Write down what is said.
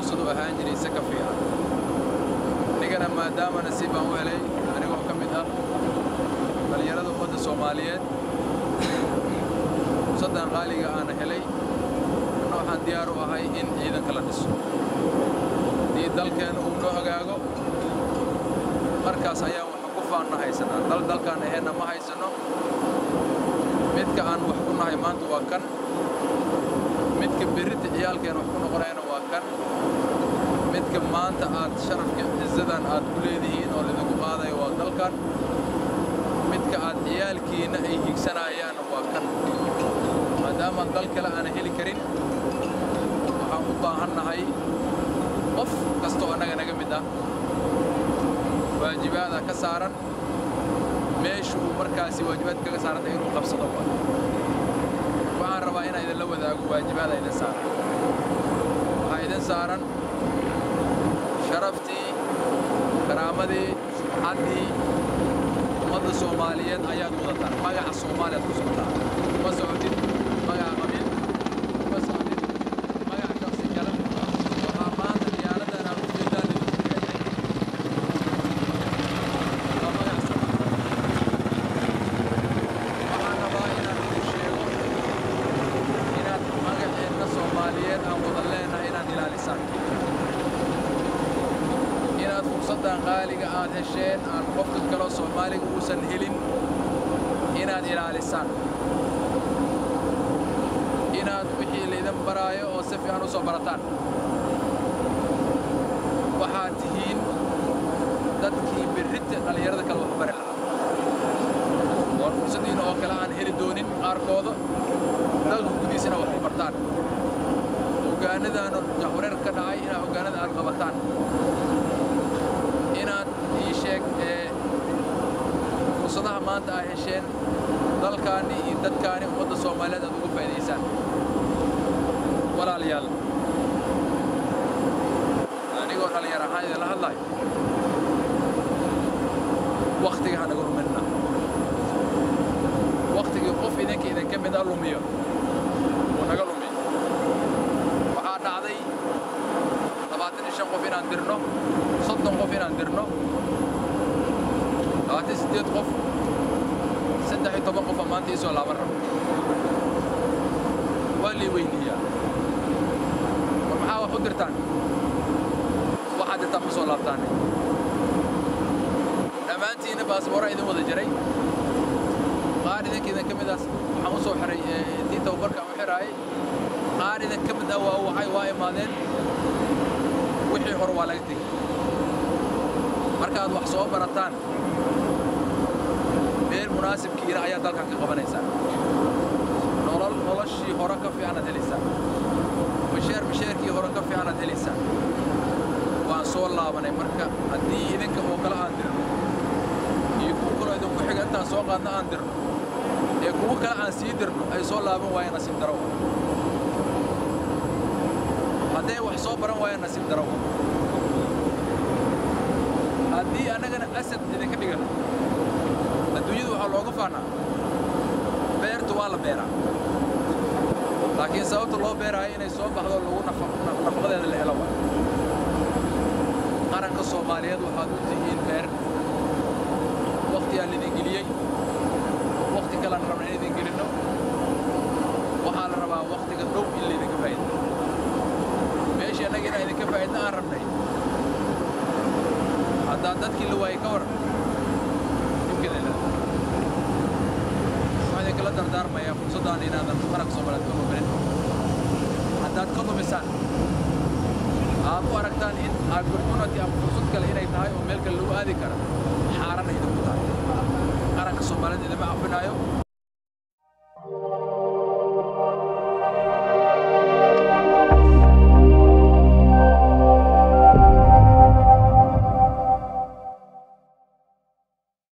fursad u ahaan jiray si ka fiican anigana maadaama nasiib aan u helay anigoo ka mid ah dhalinyarada ummadda Soomaaliyeed fursaddan qaaliga aan helay waxaan diyaar u ahay in ciidanka la dhiso haddii dalkeena uu noo hagaago markaas ayaa waxaan ku faanna haysanaa dalkaan aheenna ma haysano midka aan wax ku nahay maanta waa kan midka berrita ciyaalkeena wax ku noqonayna waa kan midka maanta aad sharafka cizadan aad ku leedihiin oo lidinku qaadayo waa dalkan midka aad ciyaalkiina ay higsanayaan waa kan maadaama dal kale aan heli karin waxaan u baahannahay qof kastoo annaga naga mid ah waajibaada ka saaran meesha uu markaasi waajibaad kaga saaran inuu qabsado waxaan rabaa inaan idinla wadaago waajibaada idin saaran waxaa idin saaran sharaftii karaamadii haddii ummadda Soomaaliyeed ayaad wadataan magaca Soomaaliyeed ku socotaa ma socotid magaca qabiil ma socotid magaca shakhsi kale waxaa maanta diyaaradan aan ujeedaan idinku keenay waa magaca Soomaaliyeed waxaan rabaa inaan idin sheego inaad magaceenna Soomaaliyeed aan wada leenahay inaad ilaalisaan inaad fursaddan qaaliga aad hesheen aan qofka kale Soomaaliga uusan helin inaad ilaalisaan inaad wixii laydin baraayo oo si fiican u soo barataan waxaad tihiin dadkii berrita dhalinyarada kale wax bari lahaa oo fursaddiina oo kale aan heli doonin qaarkooda dalka gudihiisana wax ku bartaan hoggaanadaana jahwareer ka dhacay inaad hoggaanada aad qabataan inaad ii sheeg fursadaha maanta ay hesheen dalkaani iyo dadkaani ummadda Soomaaliyeed aad uga faa'iidaysaan walaalayaal anigoo dhalinyar ahaan idinla hadlayo waqtiga ha naga luminna waqtigii qof idinka mid ah lumiyo wuu naga lumiyo waxaa dhacday 25 qof inaan dirno 30 qof inaan dirno 28 qof 13 qof maanta isoo laaban rabo waa lii weydiiyaa war maxaa wax u dirtaan waxaad dirtaan ma soo laabtaan dhammaantiina baasboora idin wada jiray qaar idinka ka mid ah waxaan u soo xiray intii tababarka aan u xiraayay qaar idinka ka mid ah waa imaadeen wixii hore waa laga tegey markaad wax soo barataan meel munaasibkiina ayaa dalkan ka qabanaysaan noloshii hore ka fiicanaad helaysaan mashaarkii hore ka fiicanaad helaysaan waan soo laabanay marka haddii idinka oo kale aan dirno iyo kuwa kaloo idinku xiga intaan soo qaadna aan dirno ee kuwa kale aan sii dirno ay soo laaban waayeen nasiib daro hadday wax soo baran waayeen nasiib daro haddii annagana asad idinka dhigano adduunyadu waxaa looga faanaa beertu waa la beeraa laakiin sababta loo beeraayo inay soo baxdo lagu nafaqadeeda la helo qaranka Soomaaliyeed waxaad u tihiin beer waqtiyaa lidin geliyey waqti kale aan rabnay in idin gelinno waxaa la rabaa waqtiga dhow in laydinka faa'iido meeshii annaga inaan idinka faa'iidna aan rabnay haddaan dadkii la waayey ka waran dhibkeeda waxaan idinkala dardaarmayaa fursaddan inaadan qaranka Soomaaliyeed ka luminin haddaad ka lumisaan aad u aragtaan in opportunity ama fursad kale inay tahay oo meel kale lagu aadi karo xaaran idinku tahay qaranka Soomaaliyeed idima cafinaayo